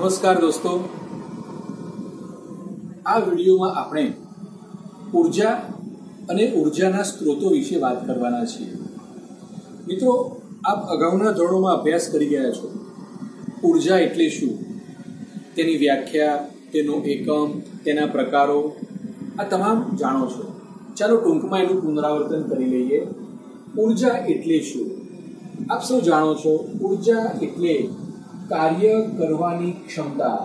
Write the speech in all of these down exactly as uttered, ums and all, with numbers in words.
નમસ્કાર દોસ્તો, આ વિડીયોમાં આપણે ઉર્જા અને ઉર્જાના સ્ત્રોતો વિશે વાત કરવાના છીએ। મિત્રો, આપ અગાઉના ધોરણોમાં અભ્યાસ કરી ગયા છો। ઉર્જા એટલે શું, તેની વ્યાખ્યા, તેનો એકમ, તેના પ્રકારો આ તમામ જાણો છો। ચાલો ટૂંકમાં એનું પુનરાવર્તન કરી લઈએ। ઉર્જા એટલે શું? આપ સૌ જાણો છો, ઉર્જા એટલે કાર્ય કરવાની ક્ષમતા।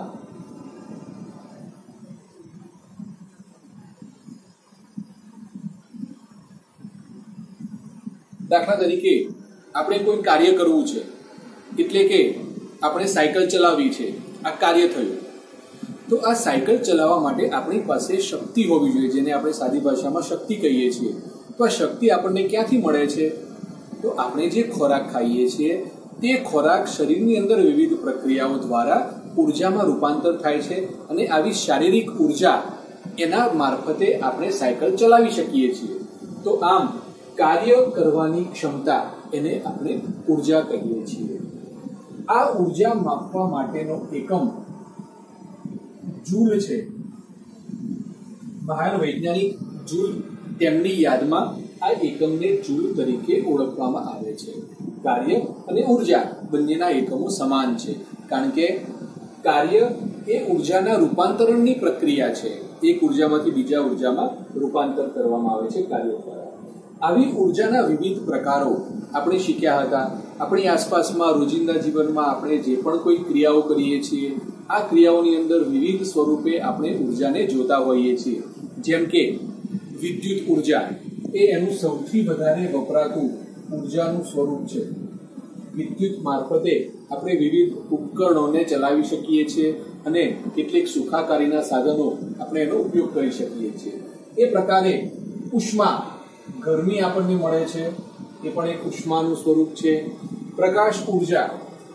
દાખલા તરીકે આપણે કોઈ કાર્ય કરવું છે, એટલે કે આપણે સાયકલ ચલાવવી છે, આ કાર્ય થયું। તો આ સાયકલ ચલાવવા માટે આપણી પાસે શક્તિ હોવી જોઈએ, જેને આપણે સાદી ભાષામાં શક્તિ કહીએ છીએ। તો આ શક્તિ આપણને ક્યાંથી મળે છે? તો આપણે જે ખોરાક ખાઈએ છીએ તે ખોરાક શરીરની અંદર વિવિધ પ્રક્રિયાઓ દ્વારા ઉર્જામાં રૂપાંતર થાય છે અને આવી શારીરિક ઉર્જા એના મારફતે આપણે સાયકલ ચલાવી શકીએ છીએ। તો આમ કાર્ય કરવાની ક્ષમતા એને આપણે ઉર્જા કહીએ છીએ। આ ઉર્જા માપવા માટેનો એકમ જૂલ છે। મહાન વૈજ્ઞાનિક જૂલ, તેમની યાદમાં આ એકમને જૂલ તરીકે ઓળખવામાં આવે છે। કાર્ય અને ઉર્જા બંનેના એકમો સમાન છે, કારણ કે કાર્ય એ ઉર્જાના રૂપાંતરણની પ્રક્રિયા છે। એક ઉર્જામાંથી બીજા ઉર્જામાં રૂપાંતર કરવામાં આવે છે કાર્ય દ્વારા। આવી ઉર્જાના વિવિધ પ્રકારો આપણે શીખ્યા હતા। આપણી આસપાસમાં રોજિંદા જીવનમાં આપણે જે પણ કોઈ ક્રિયાઓ કરીએ છીએ, આ ક્રિયાઓની અંદર વિવિધ સ્વરૂપે આપણે ઉર્જાને જોતા હોઈએ છીએ। જેમ કે વિદ્યુત ઉર્જા એ એનું સૌથી વધારે વપરાતું ઉર્જાનું સ્વરૂપ છે। વિદ્યુત મારફતે આપણે વિવિધ ઉપકરણોને ચલાવી શકીએ છીએ અને કેટલીક સુખાકારીના સાધનો આપણે એનો ઉપયોગ કરી શકીએ છીએ। એ પ્રકારે ઉષ્મા, ગરમી આપણને મળે છે, એ પણ એક ઉષ્માનું સ્વરૂપ છે। પ્રકાશ ઉર્જા,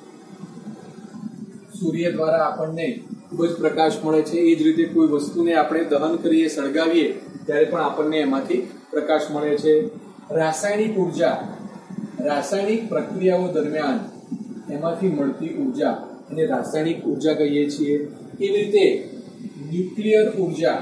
સૂર્ય દ્વારા આપણને ખૂબ જ પ્રકાશ મળે છે। એ જ રીતે કોઈ વસ્તુને આપણે દહન કરીએ, સળગાવીએ ત્યારે પણ આપણને એમાંથી પ્રકાશ મળે છે। રાસાયણિક ઉર્જા, રાસાયણિક પ્રક્રિયાઓ દરમિયાન એમાંથી મળતી ઉર્જા અને રાસાયણિક ઉર્જા કહીએ છીએ। એવી રીતે ન્યુક્લિયર ઉર્જા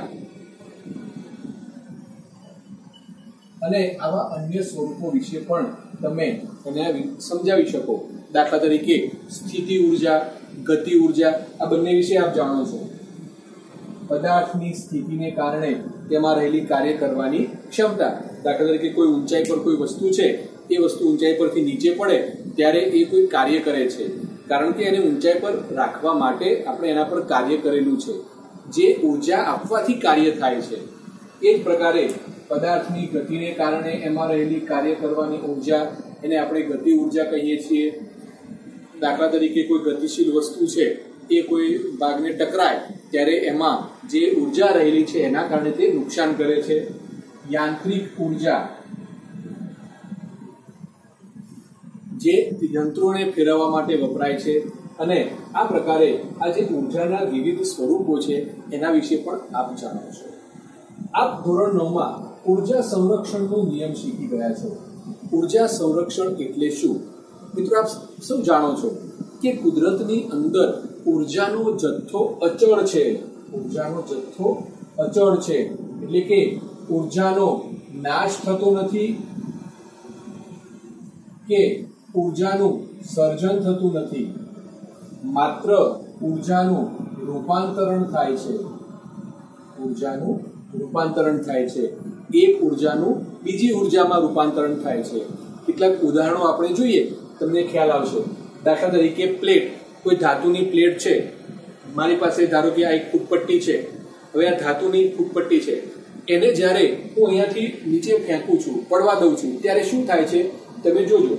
અને આવા અન્ય સ્વરૂપો વિશે પણ તમે એને સમજાવી શકો। દાખલા તરીકે સ્થિતિ ઉર્જા, ગતિ ઉર્જા, આ બંને વિશે આપ જાણો છો। પદાર્થની સ્થિતિને કારણે તેમાં રહેલી કાર્ય કરવાની ક્ષમતા। દાખલા તરીકે કોઈ ઊંચાઈ પર કોઈ વસ્તુ છે, એ વસ્તુ ઊંચાઈ પરથી નીચે પડે ત્યારે એ કોઈ કાર્ય કરે છે, કારણ કે એને ઊંચાઈ પર રાખવા માટે આપણે એના પર કાર્ય કરેલું છે, જે ઉર્જા આપવાથી કાર્ય થાય છે। એ જ પ્રકારે પદાર્થની ગતિને કારણે એમાં રહેલી કાર્ય કરવાની ઉર્જા, એને આપણે ગતિ ઉર્જા કહીએ છીએ। દાખલા તરીકે કોઈ ગતિશીલ વસ્તુ છે, એ કોઈ ભાગને ટકરાય ત્યારે એમાં જે ઉર્જા રહેલી છે એના કારણે તે નુકસાન કરે છે। યાંત્રિક ઉર્જા, જે યંત્રોને ફેરવવા માટે વપરાય છે। અને આ પ્રકારે આ જે ઉર્જાના વિવિધ સ્વરૂપો છે એના વિશે પણ આપ જાણો છો। આપ ધોરણ નવમાં ઉર્જા સંરક્ષણનો નિયમ શીખી ગયા છો। ઉર્જા સંરક્ષણ એટલે શું? મિત્રો, આપ સૌ જાણો છો કે કુદરતની અંદર ઉર્જાનો જથ્થો અચળ છે। ઉર્જાનો જથ્થો અચળ છે એટલે કે ઉર્જાનો નાશ થતો નથી કે ઉર્જાનું સર્જન થતું નથી, માત્ર ઉર્જાનું રૂપાંતરણ થાય છે। ઉર્જાનું રૂપાંતરણ થાય છે, એક ઉર્જાનું બીજી ઉર્જામાં રૂપાંતરણ થાય છે। કેટલાક ઉદાહરણો આપણે જોઈએ, તમને ખ્યાલ આવશે। દાખલા તરીકે પ્લેટ, કોઈ ધાતુની પ્લેટ છે, મારી પાસે ધારો કે આ એક ફૂટપટ્ટી છે। હવે આ ધાતુની ફૂટપટ્ટી છે, એને જ્યારે હું અહીંયાથી નીચે ફેંકું છું, પડવા દઉં છું, ત્યારે શું થાય છે તમે જોજો।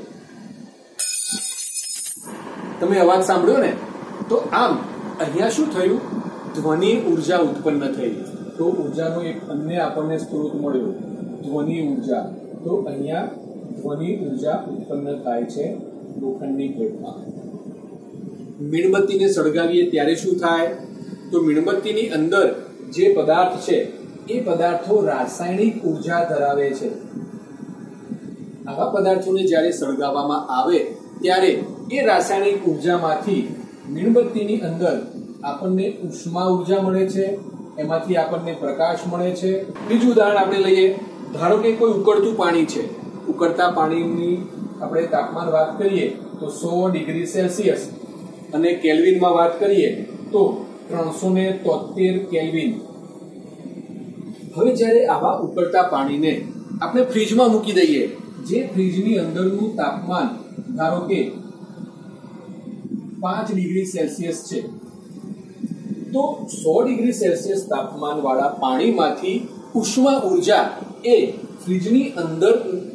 તમે અવાજ સાંભળ્યો ને? તો આમ અહીંયા શું થયું? ધ્વનિ ઉર્જા ઉત્પન્ન થઈ। તો ઉર્જાનો એક અન્ય આપણને સ્ત્રોત મળ્યો, ધ્વનિ ઉર્જા। તો અહીંયા ધ્વનિ ઉર્જા ઉત્પન્ન થાય છે લોખંડની પ્લેટમાં। મીણબત્તીને સળગાવીએ ત્યારે શું થાય? તો મીણબત્તીની અંદર જે પદાર્થ છે એ પદાર્થો રાસાયણિક ઉર્જા ધરાવે છે। આવા પદાર્થોને જ્યારે સળગાવવામાં આવે ત્યારે એ રાસાયણિક ઉર્જામાંથી મીણબત્તીની અંદર આપણને ઉષ્મા ઉર્જા મળે છે, એમાંથી આપણને પ્રકાશ મળે છે. બીજું ઉદાહરણ આપણે લઈએ. ધારો કે કોઈ ઉકળતું પાણી છે. ઉકળતા પાણીની આપણે તાપમાન વાત કરીએ તો સો ડિગ્રી સેલ્સિયસ અને કેલ્વિનમાં વાત કરીએ તો ત્રણસો ને તોતેર કેલ્વિન. હવે જ્યારે આવા ઉકળતા પાણીને આપણે ફ્રીજમાં મૂકી દઈએ, જે ફ્રીજની અંદરનું તાપમાન ધારો કે પાંચ ડિગ્રી સેલ્સિયસ છે, તો સો ડિગ્રી સેલ્સિયસ તાપમાન વાળા પાણીમાંથી ઉષ્મા ઉર્જા એ ફ્રીજની અંદર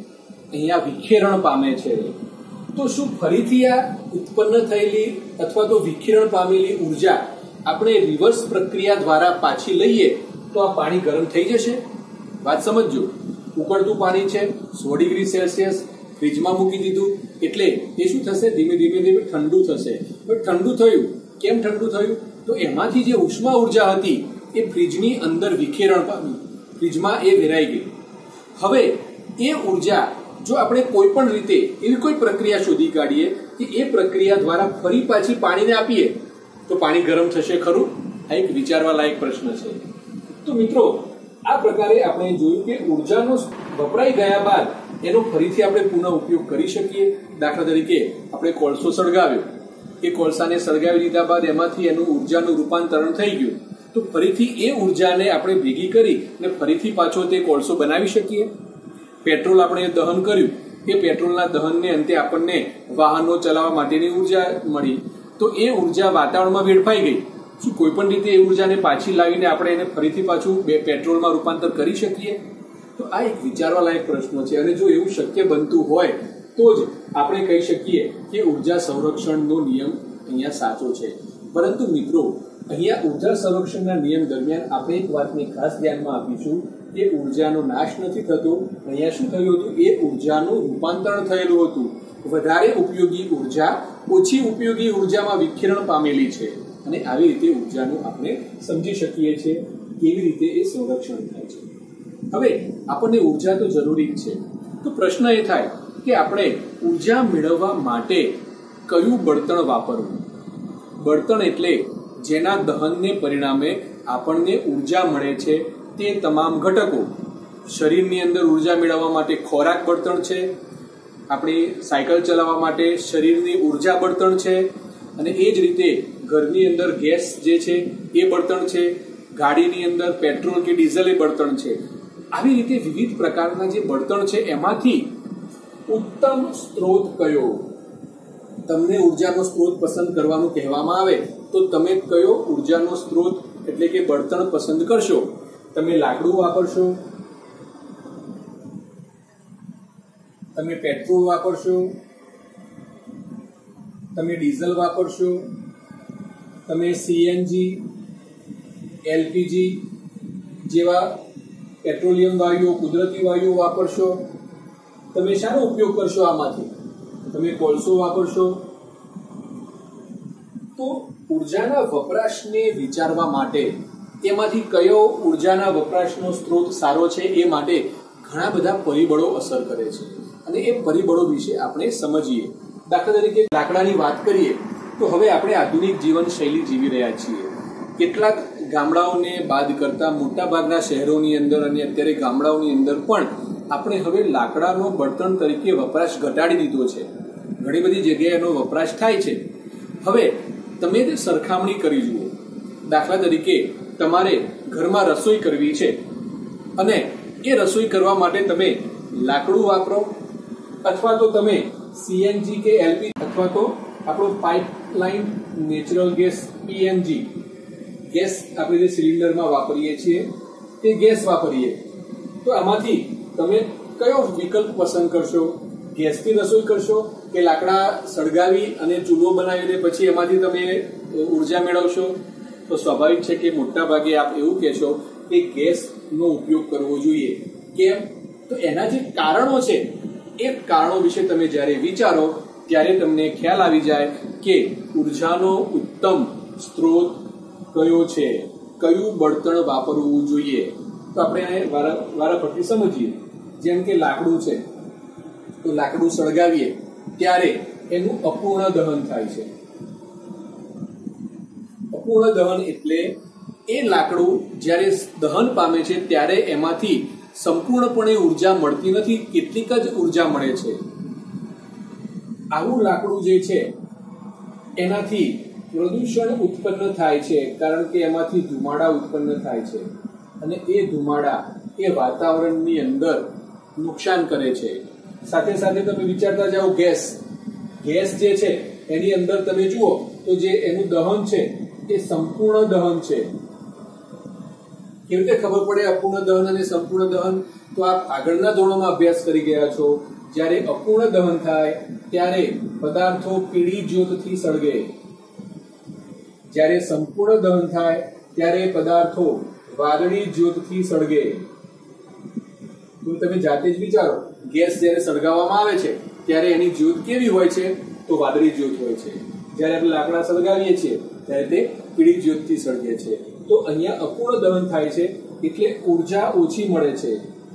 અહીંયા વિખેરણ પામે છે. તો શું ફરીથી આ ઉત્પન્ન થયેલી અથવા તો વિખેરણ પામેલી ઉર્જા આપણે રિવર્સ પ્રક્રિયા દ્વારા પાછી લઈએ તો આ પાણી ગરમ થઈ જશે? વાત સમજજો. ઉકળતું પાણી છે, સો ડિગ્રી સેલ્સિયસ, ફ્રીજમાં મૂકી દીધું એટલે એ શું થશે? ધીમે ધીમે ધીમે ઠંડુ થશે. પણ ઠંડુ થયું, કેમ ઠંડુ થયું? તો એમાંથી જે ઉષ્મા ઉર્જા હતી એ ફ્રીજની અંદર વિખેરણ પામી, ફ્રીજમાં એ વેરાઈ ગઈ. હવે એ ઉર્જા જો આપણે કોઈ પણ રીતે એવી કોઈ પ્રક્રિયા શોધી કાઢીએ કે એ પ્રક્રિયા દ્વારા ફરી પાછી પાણીને આપીએ તો પાણી ગરમ થશે ખરું? આ એક વિચારવા લાયક પ્રશ્ન છે. તો મિત્રો, આ પ્રકારે આપણે જોયું કે ઉર્જાનો વપરાઈ ગયા બાદ એનો ફરીથી આપણે પુનઃ ઉપયોગ કરી શકીએ. દાખલા તરીકે આપણે કોલસો સળગાવ્યો, એ કોલસાને સળગાવી દીધા બાદ એમાંથી એનું ઉર્જાનું રૂપાંતરણ થઈ ગયું, તો ફરીથી એ ઉર્જાને આપણે ભેગી કરી અને ફરીથી પાછો તે કોલસો બનાવી શકીએ. પેટ્રોલ આપણે દહન કર્યું, એ પેટ્રોલના દહનને અંતે આપણને વાહનો ચલાવવા માટેની ઉર્જા મળી, તો એ ઉર્જા વાતાવરણમાં વેડફાઈ ગઈ. શું કોઈ પણ રીતે એ ઉર્જાને પાછી લાવીને આપણે એને ફરીથી પાછું બે પેટ્રોલમાં રૂપાંતર કરી શકીએ? તો આ એક વિચારવા લાયક પ્રશ્ન છે. અને જો એવું શક્ય બનતું હોય તો જ આપણે કહી શકીએ કે ઉર્જા સંરક્ષણનો નિયમ અહીંયા સાચો છે. પરંતુ મિત્રો, અહીંયા ઉર્જા સંરક્ષણના નિયમ દરમિયાન આપણે એક વાતને ખાસ ધ્યાનમાં આપીશું કે ઉર્જાનો નાશ નથી થતો. અહીંયા શું થયું હતું? એ ઉર્જાનું રૂપાંતરણ થયેલું હતું. વધારે ઉપયોગી ઉર્જા ઓછી ઉપયોગી ઉર્જામાં વિખેરણ પામેલી છે. અને આવી રીતે ઉર્જાનું આપણે સમજી શકીએ છીએ કેવી રીતે એ સંરક્ષણ થાય છે. હવે આપણને ઉર્જા તો જરૂરી જ છે. તો પ્રશ્ન એ થાય કે આપણે ઉર્જા મેળવવા માટે કયું બળતણ વાપરવું? બળતણ એટલે જેના દહનને પરિણામે આપણને ઉર્જા મળે છે તે તમામ ઘટકો. શરીરની અંદર ઉર્જા મેળવવા માટે ખોરાક બળતણ છે, આપણી સાયકલ ચલાવવા માટે શરીરની ઉર્જા બળતણ છે, અને એ જ રીતે ઘરની અંદર ગેસ જે છે એ બળતણ છે, ગાડીની અંદર પેટ્રોલ કે ડીઝલ એ બળતણ છે. આવી રીતે વિવિધ પ્રકારના જે બળતણ છે એમાંથી ઉત્તમ સ્ત્રોત કયો? તમને ઉર્જાનો સ્ત્રોત પસંદ કરવાનું કહેવામાં આવે તો તમે કયો ઉર્જાનો સ્ત્રોત એટલે કે બળતણ પસંદ કરશો? તમે લાકડું વાપરશો, તમે પેટ્રોલ વાપરશો, તમે ડીઝલ વાપરશો, તમે સીએનજી, એલપીજી જેવા પેટ્રોલિયમ વાયુઓ, કુદરતી વાયુઓ વાપરશો? તમે શાનો ઉપયોગ કરશો આમાંથી? તમે કોલસો વાપરશો? તો ઉર્જાના વપરાશને વિચારવા માટે તેમાંથી કયો ઉર્જાના વપરાશનો સ્ત્રોત સારો છે એ માટે ઘણા બધા પરિબળો અસર કરે છે, અને એ પરિબળો વિશે આપણે સમજીએ. દાખલા તરીકે લાકડાની વાત કરીએ તો હવે આપણે આધુનિક જીવનશૈલી જીવી રહ્યા છીએ. કેટલાક ગામડાઓને બાદ કરતા મોટા ભાગના શહેરોની અંદર અને અત્યારે ગામડાઓની અંદર પણ આપણે હવે લાકડાનો બળતણ તરીકે વપરાશ ઘટાડી દીધો છે. ઘણી બધી જગ્યાએ એનો વપરાશ થાય છે. હવે તમે સરખામણી કરી જુઓ. દાખલા તરીકે તમારે ઘરમાં રસોઈ કરવી છે અને એ રસોઈ કરવા માટે તમે લાકડું વાપરો, અથવા તો તમે સીએનજી કે એલપી અથવા તો આપણો pipeline natural gas PNG gas આપણે જે સિલિન્ડરમાં વાપરીએ છીએ તે ગેસ વાપરીએ. તો આમાંથી તમે કયો વિકલ્પ પસંદ કરશો? ગેસથી રસોઈ કરશો કે લાકડા સળગાવી અને ચૂલો બનાવીને પછી એમાંથી તમે ઉર્જા મેળવશો? તો સ્વાભાવિક છે કે મોટા ભાગે આપ એવું કહેશો કે ગેસનો ઉપયોગ કરવો જોઈએ. કેમ? તો એના જે કારણો છે એ કારણો વિશે તમે જ્યારે વિચારો ત્યારે તમને ખ્યાલ આવી જાય કે ઉર્જાનો ઉત્તમ સ્ત્રોત કયો છે, કયું બળતણ વાપરવું જોઈએ. તો આપણે વારા વારાફરતી સમજીએ. જેમ કે લાકડું છે, તો લાકડું સળગાવીએ ત્યારે એનું અપૂર્ણ દહન થાય છે. સંપૂર્ણ દહન એટલે એ લાકડું જ્યારે દહન પામે છે ત્યારે એમાંથી સંપૂર્ણપણે ઉર્જા મળતી નથી, કેટલીક જ ઉર્જા મળે છે. આવું લાકડું જે છે એનાથી પ્રદૂષણ ઉત્પન્ન થાય છે, કારણ કે એમાંથી ધુમાડા ઉત્પન્ન થાય છે અને એ ધુમાડા એ વાતાવરણની અંદર નુકસાન કરે છે. સાથે સાથે તમે વિચારતા જાઓ, ગેસ ગેસ જે છે એની અંદર તમે જુઓ તો જે એનું દહન છે એ સંપૂર્ણ દહન છે. કેવી રીતે ખબર પડે અપૂર્ણ દહન અને સંપૂર્ણ દહન? તો આપ આગળના ધોરણોમાં અભ્યાસ કરી ગયા છો. જ્યારે અપૂર્ણ દહન થાય ત્યારે પદાર્થો પીળી જ્યોતથી સળગે, જ્યારે સંપૂર્ણ દહન થાય ત્યારે પદાર્થો વાદળી જ્યોતથી સળગે. તો તમે જાતે જ વિચારો, ગેસ જ્યારે સળગાવવામાં આવે છે ત્યારે એની જ્યોત કેવી હોય છે? તો વાદળી જ્યોત હોય છે. જ્યારે આપણે લાકડા સળગાવીએ છીએ ત્યારે તે પીળી જ્યોતથી સળગે છે. તો અહીંયા અપૂર્ણ દહન થાય છે એટલે ઉર્જા ઓછી મળે છે,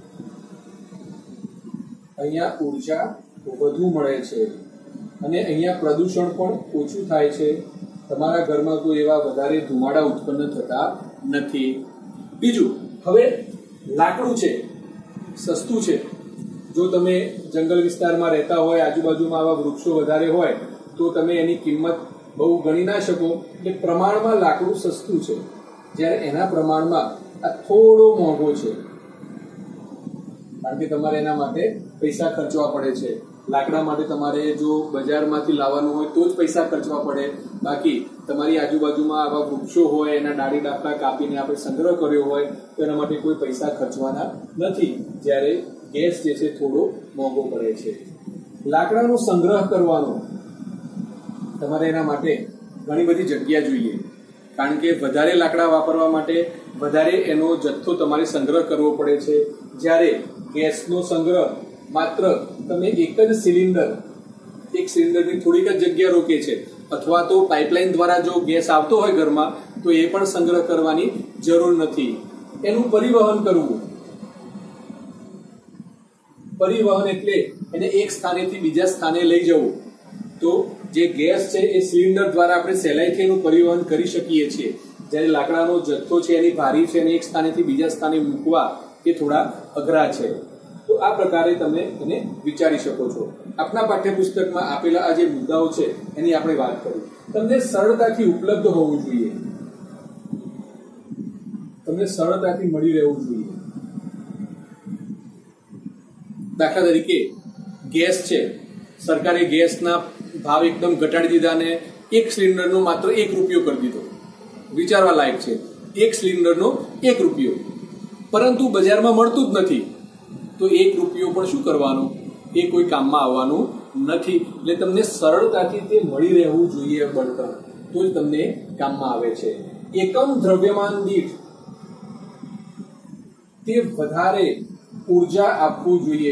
અહીંયા ઉર્જા વધુ મળે છે અને અહીંયા પ્રદૂષણ પણ ઓછું થાય છે. તમારા ઘરમાં કોઈ એવા વધારે ધુમાડા ઉત્પન્ન થતા નથી. બીજું, હવે લાકડું છે સસ્તું છે. જો તમે જંગલ વિસ્તારમાં રહેતા હોય, આજુબાજુમાં આવા વૃક્ષો વધારે હોય તો તમે એની કિંમત બહુ ગણી ના શકો. એટલે પ્રમાણમાં લાકડું સસ્તું છે, જ્યારે એના પ્રમાણમાં આ થોડો મોંઘો છે, કારણ કે તમારે એના માટે પૈસા ખર્ચવા પડે છે. લાકડા માટે તમારે જો બજારમાંથી લાવવાનું હોય તો જ પૈસા ખર્ચવા પડે, બાકી તમારી આજુબાજુમાં આવા વૃક્ષો હોય એના ડાળી ડાપલા કાપીને આપણે સંગ્રહ કર્યો હોય તો એના માટે કોઈ પૈસા ખર્ચવાના નથી. જ્યારે ગેસ જે છે થોડો મોંઘો પડે છે. લાકડાનો સંગ્રહ કરવાનો તમારે એના માટે ઘણી બધી જગ્યા જોઈએ, કારણ કે વધારે લાકડા વાપરવા માટે વધારે એનો જથ્થો તમારે સંગ્રહ કરવો પડે છે. જ્યારે ગેસનો સંગ્રહ માત્ર તમે એક જ સિલિન્ડર એક સિલિન્ડરની થોડીક જ જગ્યા રોકે છે, અથવા તો પાઇપલાઇન દ્વારા જો ગેસ આવતો હોય ઘરમાં તો એ પણ સંગ્રહ કરવાની જરૂર નથી. એનું પરિવહન કરવું, પરિવહન એટલે એને એક સ્થાનેથી બીજા સ્થાને લઈ જવું. તો જે ગેસ છે એ સિલિન્ડર દ્વારા આપણે સહેલાઈથી એનું પરિવહન કરી શકીએ છીએ, જ્યારે લાકડાનો જથ્થો છે એની ભારી છે અને એક સ્થાનેથી બીજા સ્થાને મૂકવા એ થોડા અઘરા છે. તો આ પ્રકારે તમે એને વિચારી શકો છો. આપણા પાઠ્યપુસ્તકમાં આપેલા આ જે મુદ્દાઓ છે એની આપણે વાત કરી. તમને સરળતાથી ઉપલબ્ધ હોવું જોઈએ, તમને સરળતાથી મળી રહેવું જોઈએ. દાખલા તરીકે ગેસ છે, સરકારે ગેસના ભાવ એકદમ ઘટાડી દીધા ને એક સિલિન્ડરનો માત્ર એક રૂપિયો કરી દીધો. વિચારવા લાયક છે, એક સિલિન્ડરનો એક રૂપિયો, પરંતુ બજારમાં મળતું જ નથી. તો એક રૂપિયો પણ શું કરવાનો? એ કોઈ કામમાં આવવાનું નથી. એટલે તમને સરળતાથી તે મળી રહેવું જોઈએ બળતણ, તો જ તમને કામમાં આવે છે. એકમ દ્રવ્યમાન દીઠ તે વધારે ઉર્જા આપવું જોઈએ.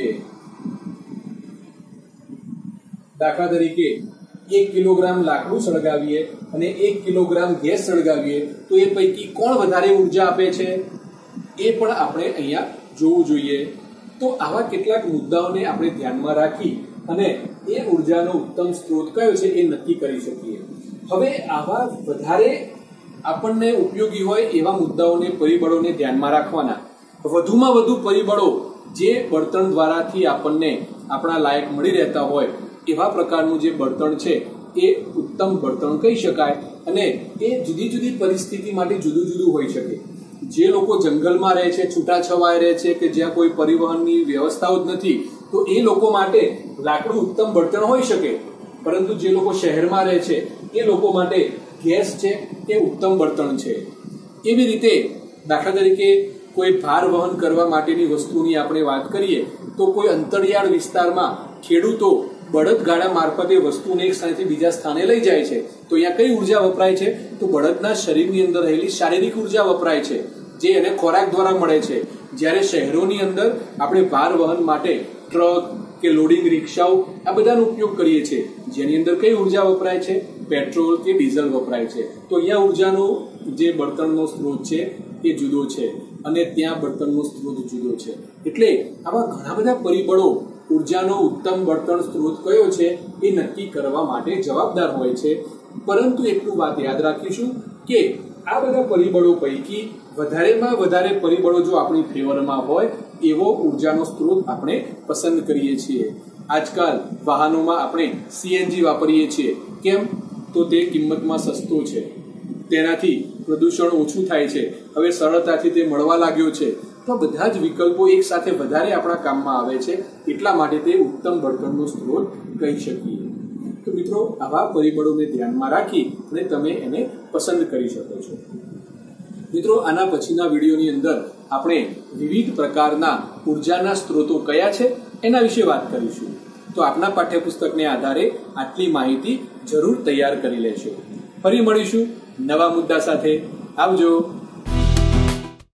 દાખલા તરીકે એક કિલોગ્રામ લાકડું સળગાવીએ અને એક કિલોગ્રામ ગેસ સળગાવીએ તો એ પૈકી કોણ વધારે ઉર્જા આપે છે એ પણ આપણે અહીંયા જોવું જોઈએ. તો આવા કેટલાક મુદ્દાઓને આપણે ધ્યાનમાં રાખી અને એ ઉર્જાનો ઉત્તમ સ્ત્રોત કયો છે એ નક્કી કરી શકીએ. હવે આવા વધારે આપણને ઉપયોગી હોય એવા મુદ્દાઓને, પરિબળોને ધ્યાનમાં રાખવાના. વધુમાં વધુ પરિબળો જે બળતણ દ્વારાથી આપણને આપણા લાયક મળી રહેતા હોય એવા પ્રકારનું જે બળતણ છે એ ઉત્તમ બળતણ કહી શકાય. અને એ જુદી જુદી પરિસ્થિતિ માટે જુદું જુદું હોઈ શકે. જે લોકો જંગલમાં રહે છે, છૂટાછવાયા રહે છે, કે જ્યાં કોઈ પરિવહનની વ્યવસ્થાઓ જ નથી, તો એ લોકો માટે લાકડું ઉત્તમ બળતણ હોઈ શકે. પરંતુ જે લોકો શહેરમાં રહે છે એ લોકો માટે ગેસ છે એ ઉત્તમ બળતણ છે. એવી રીતે દાખલા તરીકે કોઈ ભાર વહન કરવા માટેની વસ્તુની આપણે વાત કરીએ તો કોઈ અંતરિયાળ વિસ્તારમાં ખેડૂતો બળદગાડા મારફતે વસ્તુને એક સ્થાનેથી બીજા સ્થાને લઈ જાય છે. તો અહીંયા કઈ ઉર્જા વપરાય છે? તો બળદના શરીરની અંદર રહેલી શારીરિક ઉર્જા વપરાય છે, જે એને ખોરાક દ્વારા મળે છે. જ્યારે શહેરોની અંદર આપણે ભાર વહન માટે ટ્રક કે લોડિંગ રિક્ષાઓ આ બધાનો ઉપયોગ કરીએ છીએ, જેની અંદર કઈ ઉર્જા વપરાય છે? પેટ્રોલ કે ડીઝલ વપરાય છે. તો અહીંયા ઉર્જાનો જે બળતણનો સ્ત્રોત છે એ જુદો છે અને ત્યાં બળતણનો સ્ત્રોત જુદો છે. એટલે આવા ઘણા બધા પરિબળો ઉર્જાનો ઉત્તમ બળતણ સ્ત્રોત કયો છે એ નક્કી કરવા માટે જવાબદાર હોય છે. પરંતુ એટલું વાત યાદ રાખીશું કે આ બધા પરિબળો પૈકી વધારેમાં વધારે પરિબળો જો આપણી ફેવરમાં હોય એવો ઉર્જાનો સ્ત્રોત આપણે પસંદ કરીએ છીએ. આજકાલ વાહનોમાં આપણે સીએનજી વાપરીએ છીએ. કેમ? તો તે કિંમતમાં સસ્તો છે, તેનાથી પ્રદૂષણ ઓછું થાય છે, હવે સરળતાથી તે મળવા લાગ્યો છે. તો બધા જ વિકલ્પો એક સાથે વધારે આપણા કામમાં આવે છે, એટલા માટે તે ઉત્તમ બળતણનો સ્ત્રોત કહી શકીએ. તો મિત્રો, આવા પરિબળોને ધ્યાનમાં રાખી અને તમે એને પસંદ કરી શકો છો. મિત્રો, આના પછીના વિડીયોની અંદર આપણે વિવિધ પ્રકારના ઉર્જાના સ્ત્રોતો કયા છે એના વિશે વાત કરીશું. તો આપના પાઠ્યપુસ્તકને આધારે આટલી માહિતી જરૂર તૈયાર કરી લેશો. ફરી મળીશું નવા મુદ્દા સાથે. આવજો.